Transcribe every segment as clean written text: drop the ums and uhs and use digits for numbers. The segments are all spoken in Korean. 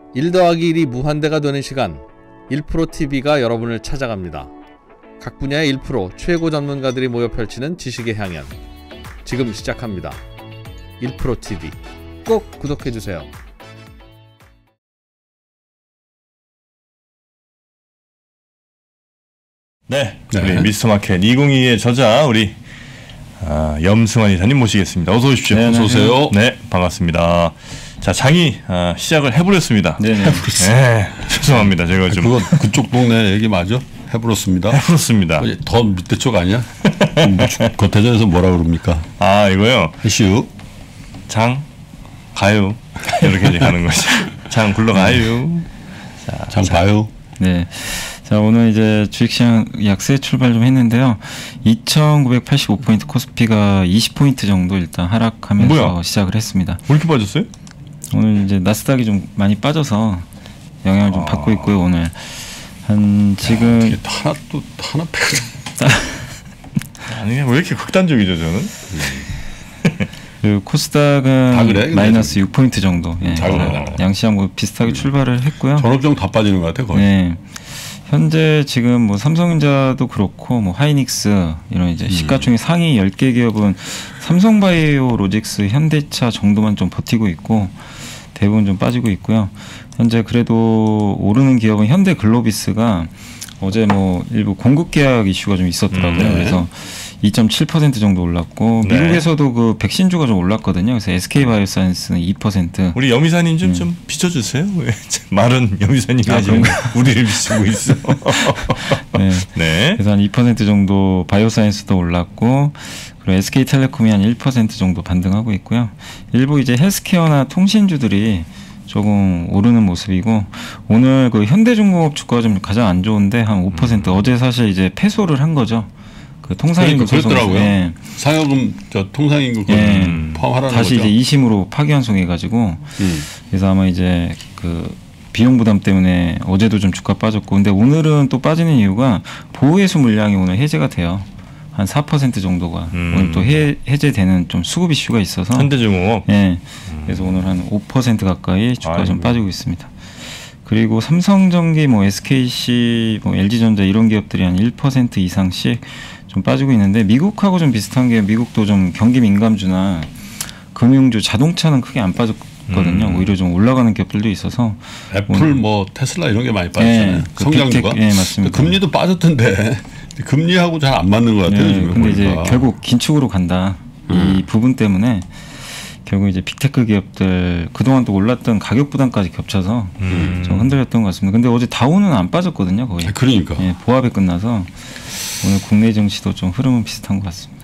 1 더하기 1이 무한대가 되는 시간 1프로TV가 여러분을 찾아갑니다. 각 분야의 1프로 최고 전문가들이 모여 펼치는 지식의 향연 지금 시작합니다. 1프로TV 꼭 구독해주세요. 네, 우리 미스터마켓 2022의 저자 우리 염승환 이사님 모시겠습니다. 어서 오십시오. 네, 어서 오세요. 네, 반갑습니다. 자, 장이 시작을 해버렸습니다. 네네. 네, 죄송합니다. 제가 좀 그거 그쪽 동네 얘기 맞아? 해버렸습니다. 해버렸습니다. 더 밑에 쪽 아니야? 겉대전에서 뭐라 그럽니까? 아, 이거요. 이슈 장 가요 이렇게 이제 가는 거죠. 장 굴러가요. 장 봐요. 네. 자, 오늘 이제 주식시장 약세 출발 좀 했는데요. 2,985포인트 코스피가 20포인트 정도 일단 하락하면서 뭐야? 시작을 했습니다. 왜 이렇게 빠졌어요? 오늘 이제 나스닥이 좀 많이 빠져서 영향을 좀 받고 있고요. 오늘 한 지금 하나 아니 왜 이렇게 극단적이죠 저는? 그 코스닥은 다 그래, 마이너스 6포인트 정도. 예. 다 그래. 양시장 뭐 비슷하게 출발을 했고요. 전업종 다 빠지는 것 같아 거의. 네. 현재 지금 뭐 삼성전자도 그렇고 뭐 하이닉스 이런 이제 시가총액 상위 10개 기업은 삼성바이오, 로직스, 현대차 정도만 좀 버티고 있고 대부분 좀 빠지고 있고요. 현재 그래도 오르는 기업은 현대글로비스가 어제 뭐 일부 공급 계약 이슈가 좀 있었더라고요. 그래서 2.7% 정도 올랐고 네. 미국에서도 그 백신주가 좀 올랐거든요. 그래서 SK바이오사이언스는 2%. 우리 염이사님 좀 비춰주세요. 왜 말은 염이사님이 지금 우리를 비추고 있어. 네. 네. 그래서 한 2% 정도 바이오사이언스도 올랐고 그리고 SK텔레콤이 한 1% 정도 반등하고 있고요. 일부 이제 헬스케어나 통신주들이 조금 오르는 모습이고 오늘 그 현대중공업 주가가 좀 가장 안 좋은데 한 5% 어제 사실 이제 패소를 한 거죠. 그 통상임금 그랬더라고요. 네. 상여금 통상임금 포함하라는 다시 거죠. 이제 2심으로 파기환송해가지고 그래서 아마 이제 그 비용 부담 때문에 어제도 좀 주가 빠졌고 근데 오늘은 또 빠지는 이유가 보호해수 물량이 오늘 해제가 돼요. 한 4% 정도가 오늘 또 해제되는 좀 수급 이슈가 있어서 현대중공업. 네. 그래서 오늘 한 5% 가까이 주가 좀 빠지고 있습니다. 그리고 삼성전기, 뭐 SKC, 뭐 LG전자 이런 기업들이 한 1% 이상씩 좀 빠지고 있는데 미국하고 좀 비슷한 게 미국도 좀 경기 민감주나 금융주, 자동차는 크게 안 빠졌거든요. 오히려 좀 올라가는 기업들도 있어서 애플, 뭐 테슬라 이런 게 많이 빠졌잖아요. 네, 성장주가. 네, 맞습니다. 금리도 빠졌던데 금리하고 잘 안 맞는 것 같아요. 네, 지금 근데 보니까. 이제 결국 긴축으로 간다. 이 부분 때문에 결국 이제 빅테크 기업들 그동안 또 올랐던 가격 부담까지 겹쳐서 좀 흔들렸던 것 같습니다. 근데 어제 다우는 안 빠졌거든요, 거의. 그러니까. 예, 보합에 끝나서 오늘 국내 증시도 좀 흐름은 비슷한 것 같습니다.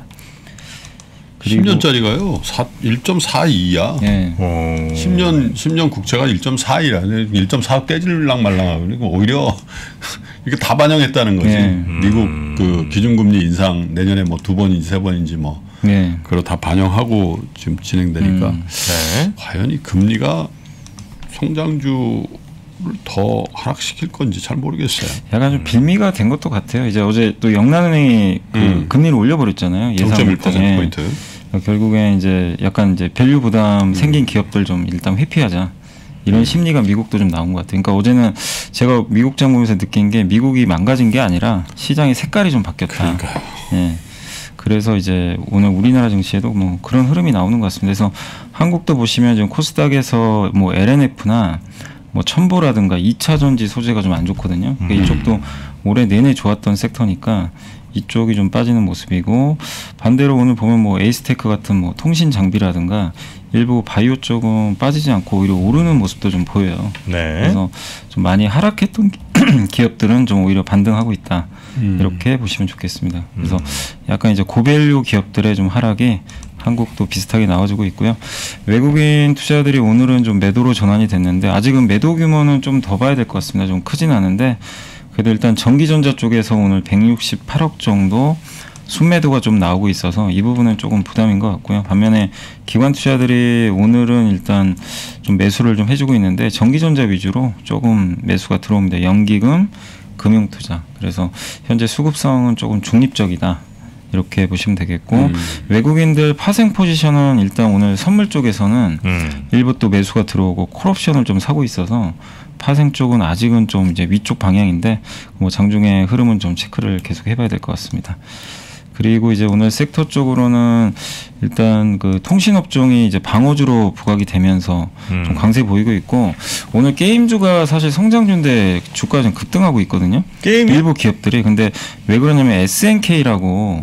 10년짜리가요. 1.42야. 예. 10년 국채가 1.42라네. 1.4 깨질랑 말랑하고 그리고 오히려 이게 다 반영했다는 거지. 미국 그 기준금리 인상 내년에 뭐 2번인지 3번인지 뭐 네. 그걸 다 반영하고 지금 진행되니까 네. 과연 이 금리가 성장주를 더 하락시킬 건지 잘 모르겠어요. 약간 좀 빌미가 된 것도 같아요. 이제 어제 또 영란은행이 그 금리를 올려버렸잖아요. 예상 0.1%포인트. 결국엔 이제 약간 이제 밸류 부담 생긴 기업들 좀 일단 회피하자. 이런 심리가 미국도 좀 나온 것 같아요. 그러니까 어제는 제가 미국장 보면서 느낀 게 미국이 망가진 게 아니라 시장의 색깔이 좀 바뀌었다. 그러니까요. 예. 그래서 이제 오늘 우리나라 증시에도 뭐 그런 흐름이 나오는 것 같습니다. 그래서 한국도 보시면 지금 코스닥에서 뭐 LNF나 뭐 첨보라든가 2차 전지 소재가 좀 안 좋거든요. 그러니까 이쪽도 올해 내내 좋았던 섹터니까 이쪽이 좀 빠지는 모습이고 반대로 오늘 보면 뭐 에이스테크 같은 뭐 통신 장비라든가 일부 바이오 쪽은 빠지지 않고 오히려 오르는 모습도 좀 보여요. 네. 그래서 좀 많이 하락했던 기업들은 좀 오히려 반등하고 있다. 이렇게 보시면 좋겠습니다. 그래서 약간 이제 고밸류 기업들의 좀 하락이 한국도 비슷하게 나와주고 있고요. 외국인 투자들이 오늘은 좀 매도로 전환이 됐는데 아직은 매도 규모는 좀 더 봐야 될 것 같습니다. 좀 크진 않은데 그래도 일단 전기전자 쪽에서 오늘 168억 정도 순매도가 좀 나오고 있어서 이 부분은 조금 부담인 것 같고요. 반면에 기관 투자들이 오늘은 일단 좀 매수를 좀 해주고 있는데 전기전자 위주로 조금 매수가 들어옵니다. 연기금, 금융투자. 그래서 현재 수급성은 조금 중립적이다. 이렇게 보시면 되겠고 외국인들 파생 포지션은 일단 오늘 선물 쪽에서는 일부 또 매수가 들어오고 콜옵션을 좀 사고 있어서 파생 쪽은 아직은 좀 이제 위쪽 방향인데 뭐 장중의 흐름은 좀 체크를 계속 해봐야 될 것 같습니다. 그리고 이제 오늘 섹터 쪽으로는 일단 그 통신업종이 이제 방어주로 부각이 되면서 좀 강세 보이고 있고 오늘 게임주가 사실 성장주인데 주가가 좀 급등하고 있거든요. 게임이? 일부 기업들이. 근데 왜 그러냐면 SNK라고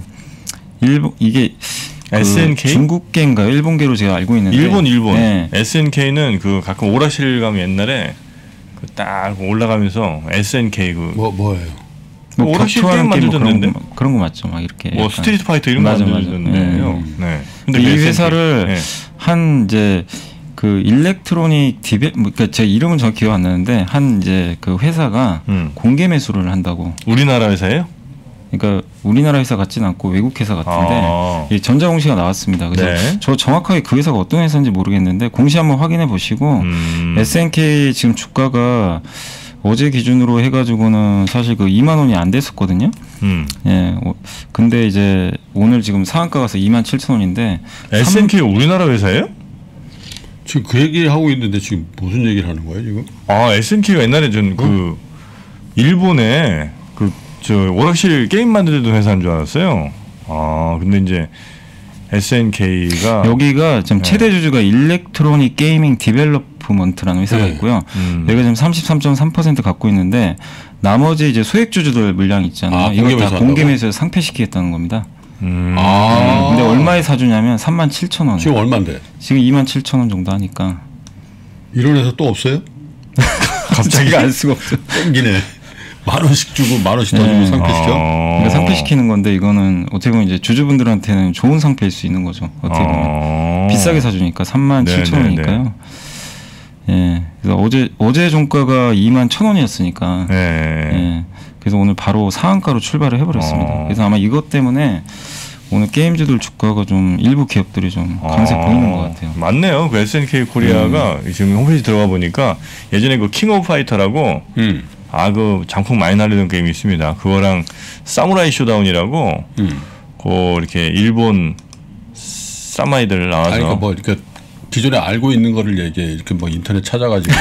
이게 SNK? 중국계인가요? 일본계로 제가 알고 있는데 일본. 네. SNK는 그 가끔 오락실 가면 옛날에 그 딱 올라가면서 SNK 그 뭐예요? 뭐 오락실 게임 만들던데 그런 거 맞죠? 막 이렇게 뭐 스트리트 파이터 이런 거 만들던데요. 네. 근데 이 회사를 한 이제 그 일렉트로닉 그러니까 제 이름은 정확히 기억 안 나는데 한 이제 그 회사가 공개 매수를 한다고. 우리나라 회사예요? 그러니까 우리나라 회사 같지는 않고 외국 회사 같은데 전자공시가 나왔습니다. 그래서 저 정확하게 그 회사가 어떤 회사인지 모르겠는데 공시 한번 확인해 보시고 SNK 지금 주가가 어제 기준으로 해가지고는 사실 그 2만 원이 안 됐었거든요. 예. 근데 이제 오늘 지금 상한가 가서 27,000원인데 SNK가 우리나라 회사예요? 지금 그 얘기 하고 있는데 지금 무슨 얘기를 하는 거예요 지금? SNK가 옛날에 전 그 일본에 저 오락실 게임 만들던 회사인 줄 알았어요. 근데 이제 SNK가 여기가 지금 최대 주주가 일렉트로닉 게이밍 디벨롭먼트라는 회사가 있고요. 여기가 지금 33.3% 갖고 있는데 나머지 이제 소액 주주들 물량 있잖아요. 이거 다 공개 매수해서 상폐시키겠다는 겁니다. 근데 얼마에 사주냐면 37,000원. 지금 얼마인데? 지금 27,000원 정도 하니까. 이런 회사 또 없어요? 갑자기 알 수가 없죠. 땡기네. 만 원씩 주고 만 원씩 더 주고 상폐시켜? 그러니까 상폐시키는 건데 이거는 어떻게 보면 이제 주주분들한테는 좋은 상폐일 수 있는 거죠. 어떻게 보면 비싸게 사주니까 37,000원이니까요. 예, 그래서 어제 종가가 21,000원이었으니까. 예, 그래서 오늘 바로 상한가로 출발을 해버렸습니다. 그래서 아마 이것 때문에 오늘 게임주들 주가가 좀 일부 기업들이 좀 강세 보이는 것 같아요. 맞네요. 그 SNK 코리아가 지금 홈페이지 들어가 보니까 예전에 그 킹 오브 파이터라고 그 장풍 많이 날리던 게임이 있습니다. 그거랑 사무라이 쇼다운이라고 그 이렇게 일본 사마이들 나와서 그러니까 뭐 이렇게 기존에 알고 있는 거를 얘기해. 이렇게 뭐 인터넷 찾아가지고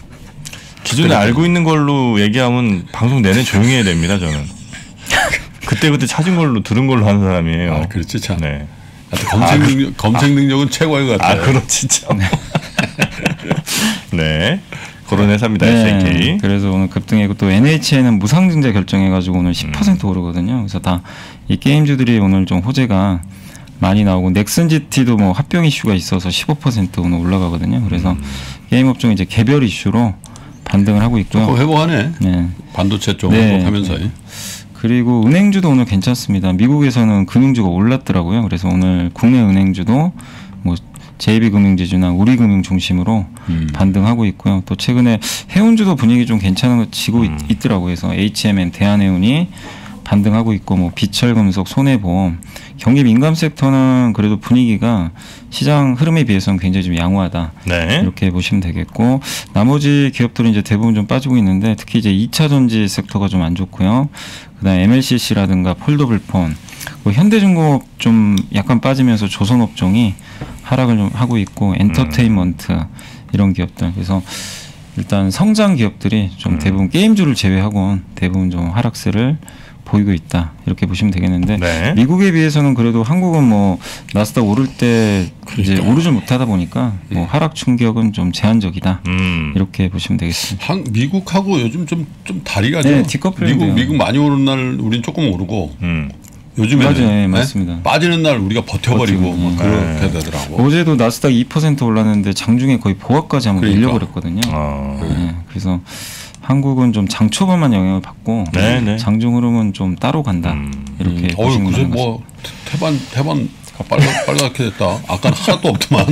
기존에 알고 있는 걸로 얘기하면 방송 내내 조용히 해야 됩니다. 저는 그때 찾은 걸로 들은 걸로 하는 사람이에요. 그렇지 참. 네. 검색 능력은 최고인 것 같아요. 그렇지 참. 네. 그런 회사입니다. SNK. 그래서 오늘 급등이고 또 NHN은 무상증자 결정해가지고 오늘 10% 오르거든요. 그래서 다 이 게임주들이 오늘 좀 호재가 많이 나오고 넥슨 GT도 뭐 합병 이슈가 있어서 15% 오늘 올라가거든요. 그래서 게임 업종 이제 개별 이슈로 반등을 하고 있고요. 회복하네. 네. 반도체 쪽 회복하면서. 그리고 은행주도 오늘 괜찮습니다. 미국에서는 금융주가 올랐더라고요. 그래서 오늘 국내 은행주도 뭐 JB금융지주나 우리금융 중심으로 반등하고 있고요. 또 최근에 해운주도 분위기 좀 괜찮은 거 지고 있더라고요. 그래서 HMN 대한해운이 반등하고 있고 뭐 비철금속, 손해보험, 경기 민감 섹터는 그래도 분위기가 시장 흐름에 비해서는 굉장히 좀 양호하다. 이렇게 보시면 되겠고 나머지 기업들은 이제 대부분 좀 빠지고 있는데 특히 이제 2차 전지 섹터가 좀 안 좋고요. 그다음에 MLCC라든가 폴더블폰, 현대중공업 좀 약간 빠지면서 조선업종이 하락을 좀 하고 있고 엔터테인먼트 이런 기업들. 그래서 일단 성장 기업들이 좀 대부분 게임주를 제외하고는 대부분 좀 하락세를 보이고 있다 이렇게 보시면 되겠는데 미국에 비해서는 그래도 한국은 뭐 나스닥 오를 때 이제 오르지 못하다 보니까 뭐 하락 충격은 좀 제한적이다 이렇게 보시면 되겠습니다. 미국하고 요즘 좀 다리가 디커플링 미국 많이 오르는 날 우린 조금 오르고 요즘에는 맞습니다. 빠지는 날 우리가 버텨버리고 뭐 그렇게 되더라고. 어제도 나스닥 2% 올랐는데 장중에 거의 보합까지 한번 밀려버렸거든요. 그래서 한국은 좀 장 초반만 영향을 받고 장중 흐름은 좀 따로 간다 이렇게 보시면 됩니다. 뭐 태반 빨갛게 됐다. 아까 하나도 없더만.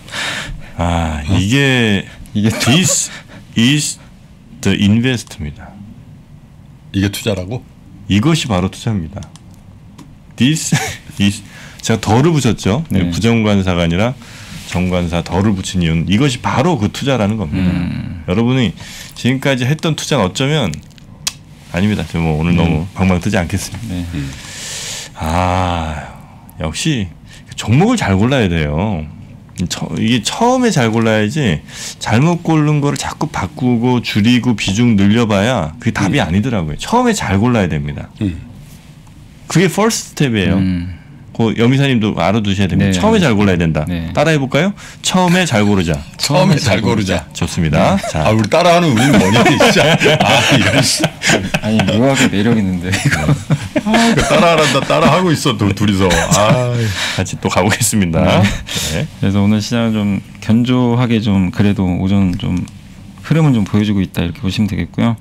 이게 this is the invest입니다. 이게 투자라고? 이것이 바로 투자입니다. this is 제가 덜을 붙였죠. 부정관사가 아니라 정관사 덜을 붙인 이유는 이것이 바로 그 투자라는 겁니다. 여러분이 지금까지 했던 투자는 어쩌면 아닙니다. 저 뭐 오늘 너무 방방 뜨지 않겠습니다. 역시 종목을 잘 골라야 돼요. 이게 처음에 잘 골라야지 잘못 고른 거를 자꾸 바꾸고 줄이고 비중 늘려봐야 그게 답이 아니더라고요. 처음에 잘 골라야 됩니다. 그게 first 스텝이에요. 그 여미사님도 알아두셔야 됩니다. 네. 처음에 잘 골라야 된다. 네. 따라해볼까요? 처음에 잘 고르자. 처음에 잘 고르자. 좋습니다. 자, 우리 따라하는 우리는 뭐니 진짜. 이런 아니 묘하게 매력 있는데 이거. 따라한다 따라하고 있어 둘이서. 같이 또 가보겠습니다. 네. 그래서 오늘 시장은 좀 견조하게 좀 그래도 오전 좀 흐름은 좀 보여주고 있다 이렇게 보시면 되겠고요.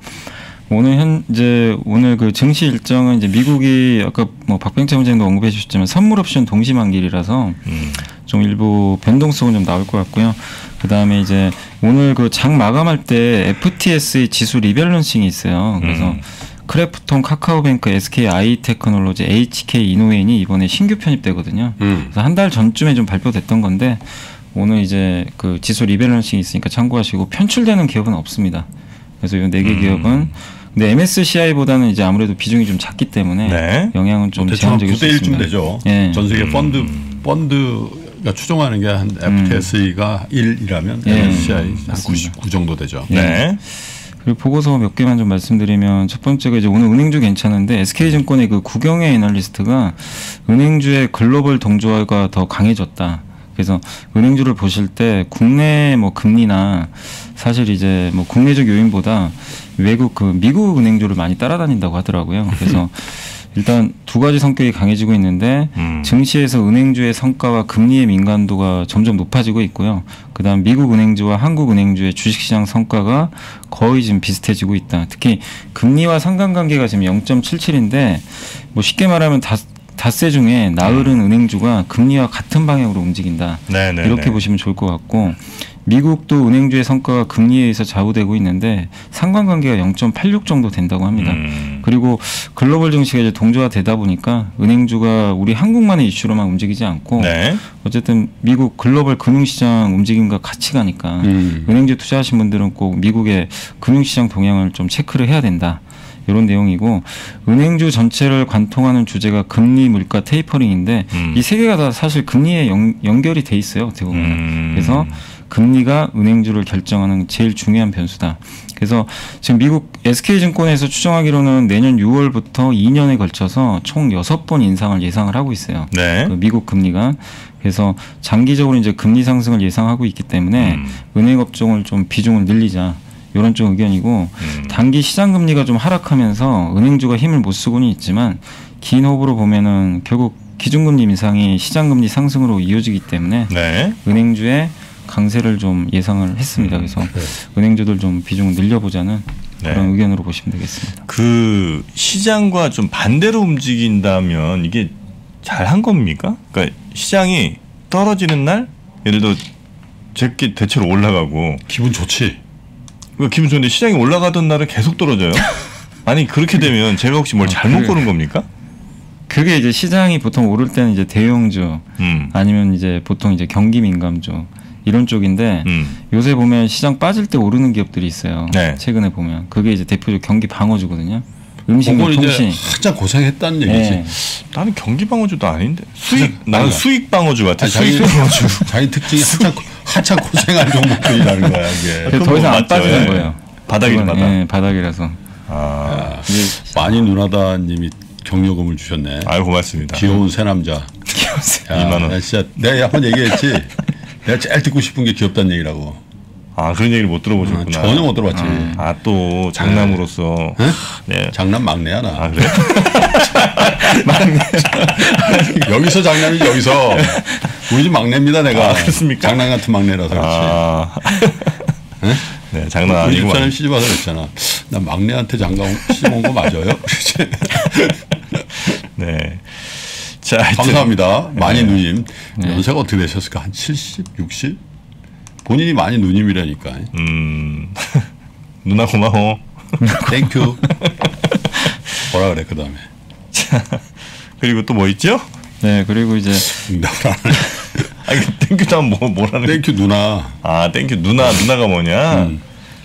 오늘 그 증시 일정은 이제 미국이 아까 뭐 박병채 원장님도 언급해 주셨지만 선물 옵션 동시 만기이라서 좀 일부 변동성은 좀 나올 것 같고요. 그 다음에 이제 오늘 그 장 마감할 때 FTS의 지수 리밸런싱이 있어요. 그래서 크래프톤, 카카오뱅크, SK 아이테크놀로지, HK 이노웨인이 이번에 신규 편입되거든요. 그래서 한 달 전쯤에 좀 발표됐던 건데 오늘 이제 그 지수 리밸런싱이 있으니까 참고하시고 편출되는 기업은 없습니다. 그래서 이 4개 기업은 근데 MSCI보다는 이제 아무래도 비중이 좀 작기 때문에 네. 영향은 좀 대충 제한적일 수 있습니다. 9대 1쯤 되죠. 네. 전 세계 펀드가 추종하는 게 한 FTSE가 1이라면 MSCI 한 99 정도 되죠. 네. 그리고 보고서 몇 개만 좀 말씀드리면 첫 번째가 이제 오늘 은행주 괜찮은데 SK증권의 그 구경의 애널리스트가 은행주의 글로벌 동조화가 더 강해졌다. 그래서 은행주를 보실 때 국내 뭐 금리나 사실 이제 뭐 국내적 요인보다 외국 그 미국 은행주를 많이 따라다닌다고 하더라고요. 그래서 일단 두 가지 성격이 강해지고 있는데 증시에서 은행주의 성과와 금리의 민감도가 점점 높아지고 있고요. 그다음 미국 은행주와 한국 은행주의 주식시장 성과가 거의 지금 비슷해지고 있다. 특히 금리와 상관관계가 지금 0.77인데 뭐 쉽게 말하면 닷새 중에 나흘은 은행주가 금리와 같은 방향으로 움직인다. 네네네. 이렇게 보시면 좋을 것 같고 미국도 은행주의 성과가 금리에 의해서 좌우되고 있는데 상관관계가 0.86 정도 된다고 합니다. 그리고 글로벌 증시가 이제 동조화되다 보니까 은행주가 우리 한국만의 이슈로만 움직이지 않고 네. 어쨌든 미국 글로벌 금융시장 움직임과 같이 가니까 은행주 투자하신 분들은 꼭 미국의 금융시장 동향을 좀 체크를 해야 된다. 이런 내용이고 은행주 전체를 관통하는 주제가 금리, 물가, 테이퍼링인데 이 세 개가 다 사실 금리에 연결이 돼 있어요. 어떻게 보면. 그래서 금리가 은행주를 결정하는 제일 중요한 변수다. 그래서 지금 미국 SK증권에서 추정하기로는 내년 6월부터 2년에 걸쳐서 총 6번 인상을 예상을 하고 있어요. 네. 그 미국 금리가. 그래서 장기적으로 이제 금리 상승을 예상하고 있기 때문에 은행업종을 좀 비중을 늘리자. 이런 쪽 의견이고 단기 시장 금리가 좀 하락하면서 은행주가 힘을 못 쓰고는 있지만 긴 호흡으로 보면은 결국 기준금리 인상이 시장 금리 상승으로 이어지기 때문에 네. 은행주의 강세를 좀 예상을 했습니다. 그래서 은행주들 좀 비중을 늘려보자는 그런 의견으로 보시면 되겠습니다. 그 시장과 좀 반대로 움직인다면 이게 잘한 겁니까? 그러니까 시장이 떨어지는 날 예를 들어 제게 대체로 올라가고 기분 좋지. 기분 좋은데 시장이 올라가던 날은 계속 떨어져요. 아니 그렇게 되면 제가 혹시 뭘 잘못 고른 겁니까? 그게 이제 시장이 보통 오를 때는 이제 대형주 아니면 이제 보통 이제 경기 민감주 이런 쪽인데 요새 보면 시장 빠질 때 오르는 기업들이 있어요. 네. 최근에 보면 그게 이제 대표적 경기 방어주거든요. 음식료, 통신. 한참 고생했다는 얘기지. 네. 나는 경기 방어주도 아닌데 나는 수익 방어주 같아. 수익 방어주. 자기 특징이 한참 고생한 종목들이라는 거야 이게. 더 이상 안 빠지는 거예요. 바닥이죠, 바닥. 네, 바닥이라서. 많이 누나다님이 경력금을 주셨네. 아유 고맙습니다. 귀여운 새 남자. 2만 원. 진짜 내가 한번 얘기했지. 내가 제일 듣고 싶은 게 귀엽다는 얘기라고. 아 그런 얘기를 못 들어보셨구나. 전혀 못 들어봤지. 또 장남으로서. 네. 장남 막내야 나. 아 그래? 막내. 여기서 장남이지 여기서. 우리 집 막내입니다 내가. 아, 그렇습니까? 장남 같은 막내라서 그렇지. 네? 네 장난 아니고. 우리 집사람 시집 와서 그랬잖아. 나 막내한테 장가 시집 온 거 맞아요? 네. 자, 감사합니다. 많이 누님. 연세가 어떻게 되셨을까? 한 70, 60? 본인이 많이 누님이라니까. 누나 고마워. 땡큐. 뭐라 그래 그 다음에. 그리고 또 뭐 있죠? 네 그리고 이제 아니 땡큐 다음 뭐라는? 땡큐 누나. 아 땡큐 누나가 뭐냐?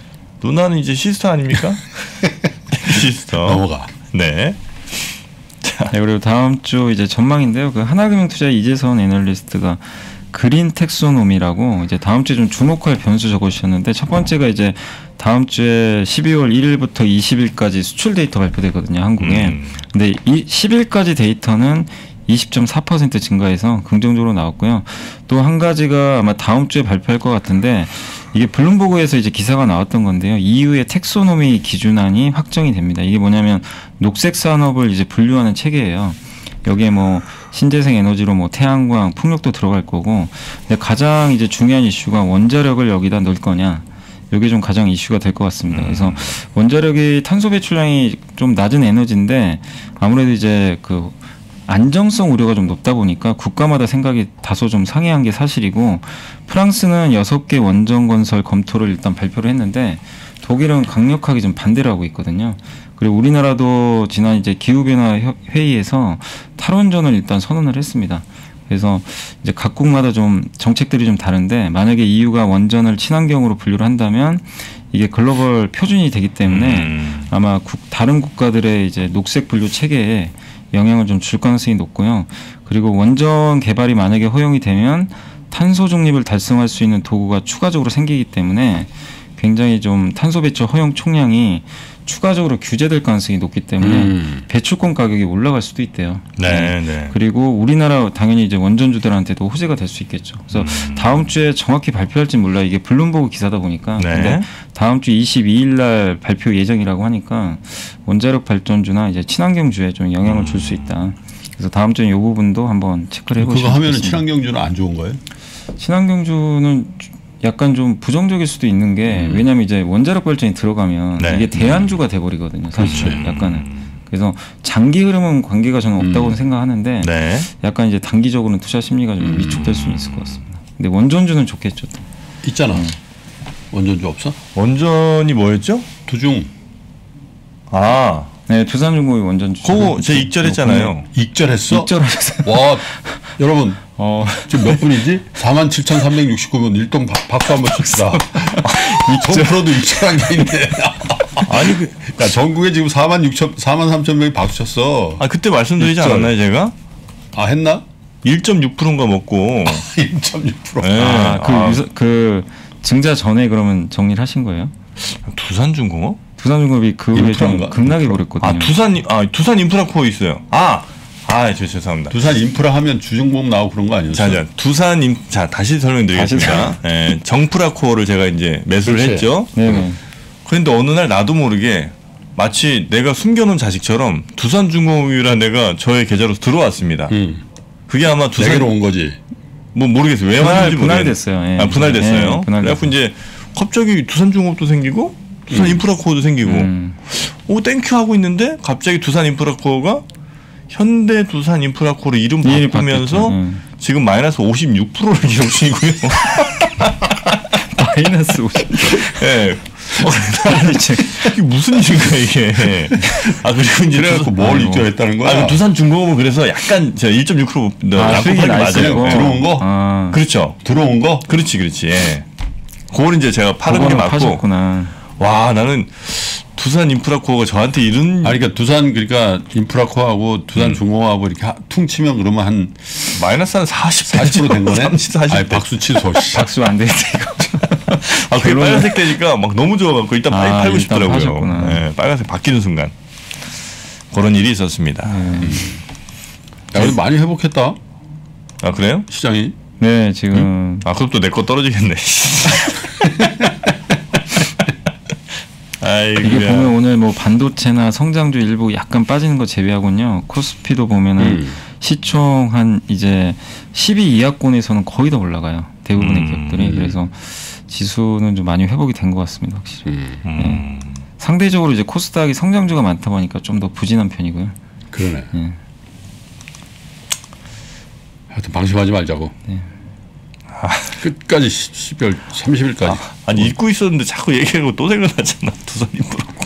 누나는 이제 시스터 아닙니까? 시스터. 넘어가. 네. 네, 그리고 다음 주 이제 전망인데요. 그 하나금융투자의 이재선 애널리스트가 그린 텍소노미라고 이제 다음 주에 좀 주목할 변수 적어주셨는데 첫 번째가 이제 다음 주에 12월 1일부터 20일까지 수출 데이터 발표되거든요, 한국에. 근데 이 10일까지 데이터는 20.4% 증가해서 긍정적으로 나왔고요. 또 한 가지가 아마 다음 주에 발표할 것 같은데 이게 블룸버그에서 이제 기사가 나왔던 건데요. EU의 텍소노미 기준안이 확정이 됩니다. 이게 뭐냐면 녹색 산업을 이제 분류하는 체계예요. 여기에 뭐 신재생 에너지로 뭐 태양광, 풍력도 들어갈 거고, 근데 가장 이제 중요한 이슈가 원자력을 여기다 넣을 거냐. 이게 좀 가장 이슈가 될 것 같습니다. 그래서 원자력이 탄소 배출량이 좀 낮은 에너지인데 아무래도 이제 그 안정성 우려가 좀 높다 보니까 국가마다 생각이 다소 좀 상이한 게 사실이고, 프랑스는 6개 원전 건설 검토를 일단 발표를 했는데 독일은 강력하게 좀 반대를 하고 있거든요. 그리고 우리나라도 지난 이제 기후변화 회의에서 탈원전을 일단 선언을 했습니다. 그래서 이제 각국마다 좀 정책들이 좀 다른데 만약에 EU가 원전을 친환경으로 분류를 한다면 이게 글로벌 표준이 되기 때문에 아마 다른 국가들의 이제 녹색 분류 체계에 영향을 좀 줄 가능성이 높고요. 그리고 원전 개발이 만약에 허용이 되면 탄소 중립을 달성할 수 있는 도구가 추가적으로 생기기 때문에 굉장히 좀 탄소 배출 허용 총량이 추가적으로 규제될 가능성이 높기 때문에 배출권 가격이 올라갈 수도 있대요. 네, 네. 그리고 우리나라 당연히 이제 원전주들한테도 호재가 될 수 있겠죠. 그래서 다음 주에 정확히 발표할지 몰라. 이게 블룸버그 기사다 보니까. 네. 근데 다음 주 22일 날 발표 예정이라고 하니까 원자력 발전주나 이제 친환경주에 좀 영향을 줄 수 있다. 그래서 다음 주에 이 부분도 한번 체크를 해보시면 그거 하면은 좋겠습니다. 친환경주는 안 좋은 거예요? 친환경주는 약간 좀 부정적일 수도 있는 게 왜냐하면 이제 원자력 발전이 들어가면 네. 이게 대안주가 돼버리거든요. 사실 약간은. 그래서 장기 흐름은 관계가 저는 없다고 생각하는데 네. 약간 이제 단기적으로는 투자 심리가 좀 위축될 수는 있을 것 같습니다. 근데 원전주는 좋겠죠. 또. 있잖아. 원전주 없어? 원전이 뭐였죠? 두중. 아, 네, 두산중공업 원전주. 그거 제 익절했잖아요. 익절했어? 익절하셨어요. 와, 여러분 지금 몇 분이지? 47,369분 일동 박수 한번 칩시다. 2%도 익절한 게 있네. 아니 야, 전국에 지금 43,000명이 박수 쳤어. 아 그때 말씀드리지 익절. 않았나요 제가? 아, 했나? 1.6%인가 먹고. 1.6%. 네. 그 증자 전에 그러면 정리를 하신 거예요? 두산중공업? 두산중공업이 그 후에 좀 인프라인가? 급락해 버렸거든요. 두산 인프라코어 있어요. 죄송합니다. 두산 인프라 하면 주중공 나오고 그런 거 아니었어요? 자, 다시 설명드리겠습니다. 예, 정프라코어를 제가 이제 매수를 그렇지. 했죠. 네네. 그런데 어느 날 나도 모르게 마치 내가 숨겨놓은 자식처럼 두산중공업이라는 데가 저의 계좌로 들어왔습니다. 그게 아마 내게로 온 거지. 뭐 모르겠어요. 왜 왔는지 모르겠어요. 분할됐어요. 예. 분할됐어요. 예, 그래갖고 이제 갑자기 두산중공업도 생기고 두산 인프라코어도 생기고 오 땡큐 하고 있는데 갑자기 두산 인프라코어가 현대 두산 인프라코어로 이름 바꾸면서 지금 마이너스 56%를 기록 중이고요. 마이너스 50. 예. 이게 무슨 일인가 이게. 그리고 이제 그래갖고 뭘 익절했다는 거야? 두산중공업은 그래서 약간 1.6% 수익이 맞아요. 네. 들어온 거? 그렇죠. 들어온 거? 그렇지. 예. 그걸 이제 제가 파는 게 맞고. 파셨구나. 와, 나는 두산 인프라코어가 저한테 이런. 그러니까 두산 인프라코어하고 두산 중공업하고 이렇게 퉁치면 그러면 한 마이너스 한 40% 된 거네? 40. 아니, 박수 취소. 박수 안 되겠다 이거. 그게 빨간색 되니까 막 너무 좋아갖고 일단 빨리 팔고 일단 싶더라고요. 파셨구나. 네, 빨간색 바뀌는 순간 그런 일이 있었습니다. 야, 근데 많이 회복했다. 아 그래요? 시장이. 네, 지금. 그럼 또 내 거 떨어지겠네. 이게 보면 오늘 뭐 반도체나 성장주 일부 약간 빠지는 거 제외하고는요. 코스피도 보면은 시총 한 이제 10위 이하권에서는 거의 다 올라가요. 대부분의 기업들이. 그래서 지수는 좀 많이 회복이 된 것 같습니다, 확실히. 네. 상대적으로 이제 코스닥이 성장주가 많다 보니까 좀 더 부진한 편이고요. 그러네. 네. 하여튼 방심하지 말자고. 네. 끝까지 12월 30일까지. 아니 잊고 있었는데 자꾸 얘기하고 또 생각나잖아. 두산 인프라코.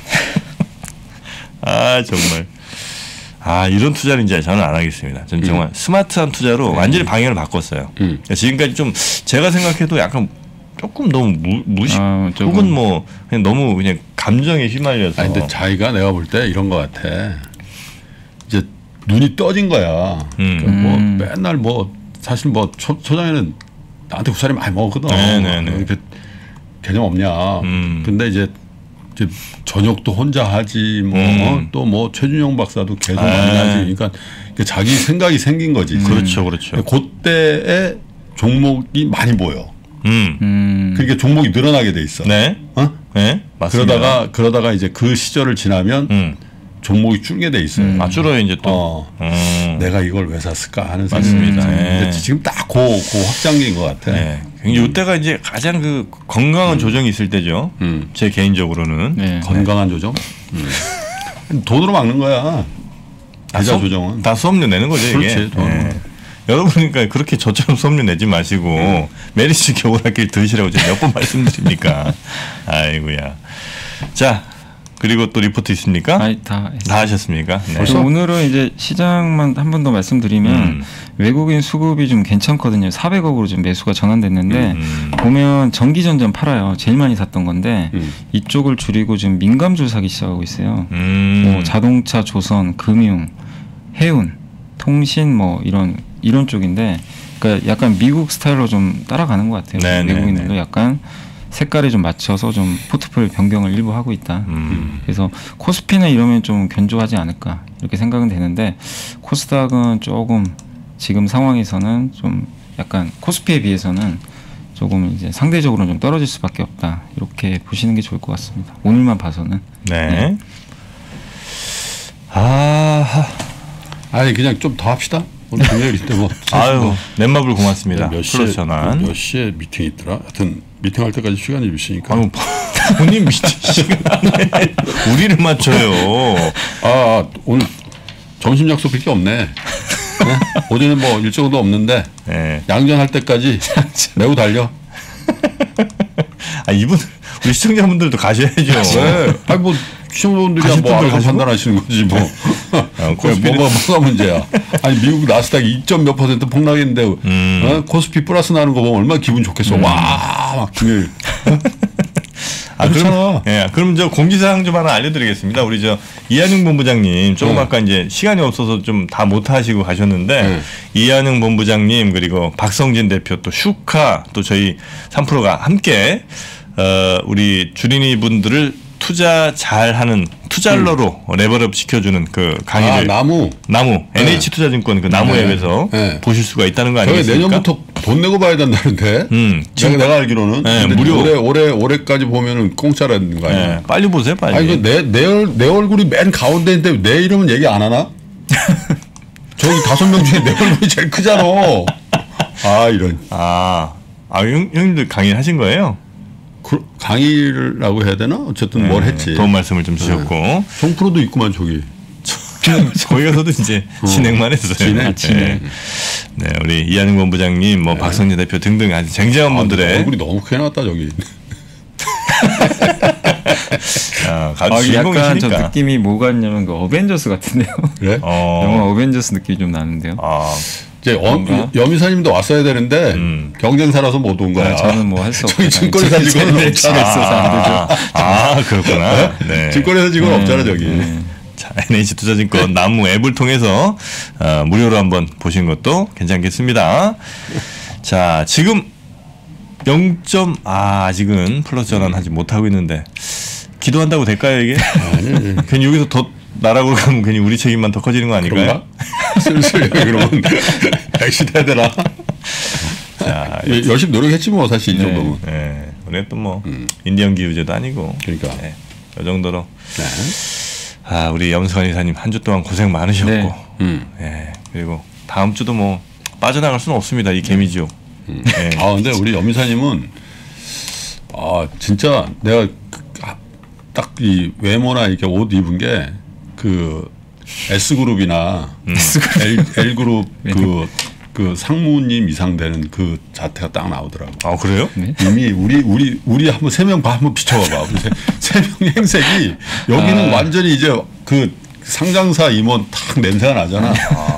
정말. 이런 투자는 이제 저는 안 하겠습니다. 저는 정말 스마트한 투자로 완전히 방향을 바꿨어요. 그러니까 지금까지 좀 제가 생각해도 약간 조금 너무 무식 혹은 뭐 그냥 너무 그냥 감정에 휘말려서. 근데 자기가 내가 볼 때 이런 것 같아. 이제 눈이 떠진 거야. 그러니까 뭐 맨날 뭐 사실 뭐 초장에는 나한테 구살이 많이 먹거든. 이렇게 개념 없냐. 근데 이제 저녁도 혼자 하지 뭐 또 뭐 최준영 박사도 계속 많이 하지. 그러니까 자기 생각이 생긴 거지. 그렇죠. 그때에 종목이 많이 보여. 그러니까 종목이 늘어나게 돼 있어. 네. 네. 맞습니다. 그러다가 이제 그 시절을 지나면 종목이 줄게 돼 있어요. 줄어요 이제 또. 내가 이걸 왜 샀을까 하는 맞습니다. 생각이 지금 딱 그 확장기인 것 같아. 네. 이때가 이제 가장 그 건강한 조정이 있을 때죠. 제 개인적으로는 건강한 조정. 돈으로 막는 거야. 계좌 조정은 다 수업료 내는 거죠 이게. 그렇지. 여러분 그러니까 그렇게 저처럼 수업료 내지 마시고 메리츠 겨울학기를 들으시라고 제가 몇 번 말씀드립니까. 아이고야. 자. 그리고 또 리포트 있습니까? 다 하셨습니까? 네. 그래서 오늘은 이제 시장만 한 번 더 말씀드리면 외국인 수급이 좀 괜찮거든요. 400억으로 좀 매수가 전환됐는데 보면 전기전전 팔아요. 제일 많이 샀던 건데 이쪽을 줄이고 지금 민감주 사기 시작하고 있어요. 뭐 자동차, 조선, 금융, 해운, 통신 뭐 이런 쪽인데 그러니까 약간 미국 스타일로 좀 따라가는 것 같아요. 외국인들도 약간 색깔에 좀 맞춰서 좀 포트폴리오 변경을 일부 하고 있다. 그래서 코스피는 이러면 좀 견조하지 않을까 이렇게 생각은 되는데 코스닥은 조금 지금 상황에서는 좀 약간 코스피에 비해서는 조금 이제 상대적으로 좀 떨어질 수밖에 없다 이렇게 보시는 게 좋을 것 같습니다. 오늘만 봐서는. 네. 아니 그냥 좀 더 합시다. 오늘 금요일인데 뭐. 아유 넷마블 고맙습니다. 몇 시에 미팅이 있더라. 하여튼 미팅할 때까지 시간이 있으니까. 본인 미팅 시간에 우리를 맞춰요. 오늘 점심 약속할 게 없네. 네? 오전에 뭐 일정도 없는데 양전할 때까지 매우 달려. 이분 우리 시청자분들도 가셔야죠. 네. 뭐 시청자분들이 뭐 알아서 판단하시는 거지 뭐. 뭐가 문제야. 아니 미국 나스닥이 2점 몇 % 폭락했는데 그렇죠. 플러스 나는 거 보면 얼마나 기분 좋겠어. 와, 막 금요일. 그럼 저 공지사항 좀 하나 알려드리겠습니다. 우리 저 이한용 본부장님 조금 아까 이제 시간이 없어서 좀 다 못하시고 가셨는데 이한용 본부장님 그리고 박성진 대표 또 슈카 또 저희 3프로가 함께 우리 주린이 분들을 투자 잘하는 투자러로 레벨업 시켜주는 그 강의를 나무 NH투자증권 그 나무 앱에서 보실 수가 있다는 거 아니겠습니까? 내년부터 돈 내고 봐야 된다는데. 내가 알기로는 무료. 올해까지 보면은 공짜라는 거 아니야? 빨리 보세요, 빨리. 아니 내 얼굴이 맨 가운데인데 내 이름은 얘기 안 하나? 저기 5명 중에 내 얼굴이 제일 크잖아. 이런. 형님들 강의 하신 거예요? 강의라고 해야 되나? 어쨌든 뭘 했지. 도움 말씀을 좀 주셨고. 정프로도 있구만 저기. 거기 가서도 이제 진행만 했어요. 진행. 네, 우리 이한용 본부장님, 뭐 박성진 대표 등등 아주 쟁쟁한 분들의 얼굴이 너무 크게 나왔다 저기. 약간 저 느낌이 뭐가 있냐면 그 어벤져스 같은데요. 그래? 영화 어벤져스 느낌이 좀 나는데요. 이제 여미사님도 왔어야 되는데 경쟁사라서 못 온 거야. 저는 뭐 할 수 없어요. 저기 증권회사 직원은 없잖아. 그렇구나. 네. 증권회사 직원 없잖아 저기. 자, NH투자증권 나무 앱을 통해서 무료로 한번 보신 것도 괜찮겠습니다. 자, 지금 0. 아직은 플러스 전환하지 못하고 있는데 기도한다고 될까요 이게? 괜히 여기서 더 나락으로 가면 괜히 우리 책임만 더 커지는 거 아닐까요? 슬슬 그러면 엑시트 해야 되나? 자, 열심히 노력했지 뭐 사실 이 정도면. 우리가 또 뭐 인디언 기후제도 아니고. 그러니까. 이 정도로. 우리 염수관 이사님 한 주 동안 고생 많으셨고. 그리고 다음 주도 뭐 빠져나갈 수는 없습니다. 이 개미지옥. 근데 우리 염이사님은 진짜 내가 딱 이 외모나 이렇게 옷 입은 게 그 S그룹이나 L그룹 그 상무님 이상 되는 그 자태가 딱 나오더라고. 그래요? 이미 우리 한번 3명 한번 비춰봐봐. 3명의 행색이 여기는 완전히 이제 그 상장사 임원 탁 냄새가 나잖아.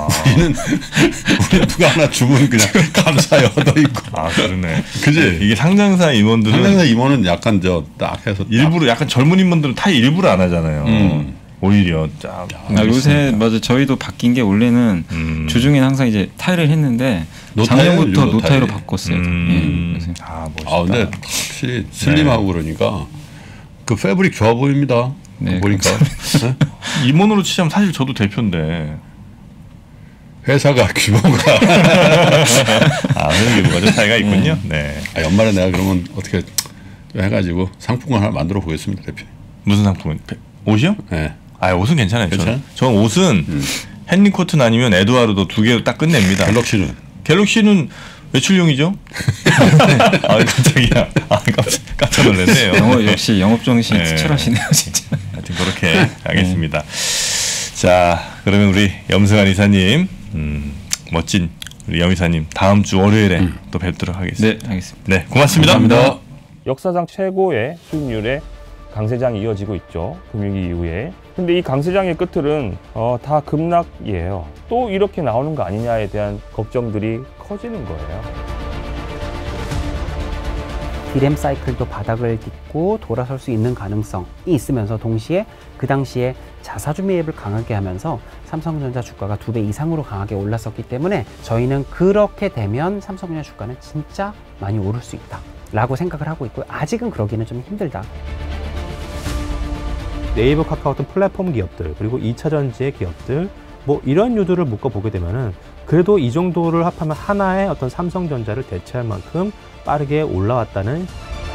우리는 누가 하나 주면 그냥 감사히 얻어 있고. 그러네. 그지? 이게 상장사 임원들은 상장사 임원은 약간 딱 해서 일부러 약간 젊은 임원들은 다 일부러 안 하잖아요. 오히려 쫙. 요새 맞아 저희도 바뀐 게 원래는 주중엔 항상 이제 타일을 했는데 작년부터 노타일로 바꿨어요. 멋있다. 근데 확실히 슬림하고 그러니까 그 패브릭 좋아 보입니다. 네, 보니까 임원으로 치자면 사실 저도 대표인데 회사가 규모가 회사 규모가 좀 차이가 있군요. 네. 연말에 내가 그러면 어떻게 해가지고 상품권 하나 만들어 보겠습니다, 대표님. 무슨 상품은? 옷이요? 네. 옷은 괜찮아요. 괜찮아요? 저는 옷은 헨리 코튼 아니면 에드와르도 2개로 딱 끝냅니다. 갤럭시는 외출용이죠? 깜짝이야. 깜짝 놀랐네요. 역시 영업 정신 투철하시네요, 진짜. 하여튼 그렇게 하겠습니다. 자, 그러면 우리 염승환 이사님, 멋진 우리 염 이사님 다음 주 월요일에 또 뵙도록 하겠습니다. 네, 알겠습니다. 네, 고맙습니다. 감사합니다. 역사상 최고의 수익률의 강세장이 이어지고 있죠. 금융위기 이후에. 근데 이 강세장의 끝은 다 급락이에요. 또 이렇게 나오는 거 아니냐에 대한 걱정들이 커지는 거예요. 디램 사이클도 바닥을 딛고 돌아설 수 있는 가능성이 있으면서 동시에 그 당시에 자사주 매입을 강하게 하면서 삼성전자 주가가 2배 이상으로 강하게 올랐었기 때문에 저희는 그렇게 되면 삼성전자 주가는 진짜 많이 오를 수 있다 라고 생각을 하고 있고요. 아직은 그러기는 좀 힘들다. 네이버, 카카오톡 플랫폼 기업들, 그리고 2차전지의 기업들, 뭐 이런 유두를 묶어보게 되면은 그래도 이 정도를 합하면 하나의 어떤 삼성전자를 대체할 만큼 빠르게 올라왔다는.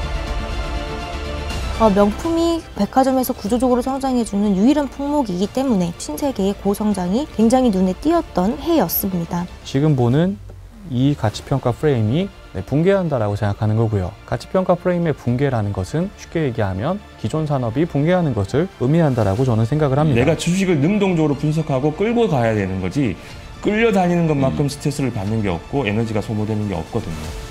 명품이 백화점에서 구조적으로 성장해주는 유일한 품목이기 때문에 신세계의 고성장이 굉장히 눈에 띄었던 해였습니다. 지금 보는 이 가치평가 프레임이 붕괴한다라고 생각하는 거고요. 가치평가 프레임의 붕괴라는 것은 쉽게 얘기하면 기존 산업이 붕괴하는 것을 의미한다라고 저는 생각을 합니다. 내가 주식을 능동적으로 분석하고 끌고 가야 되는 거지 끌려다니는 것만큼 스트레스를 받는 게 없고 에너지가 소모되는 게 없거든요.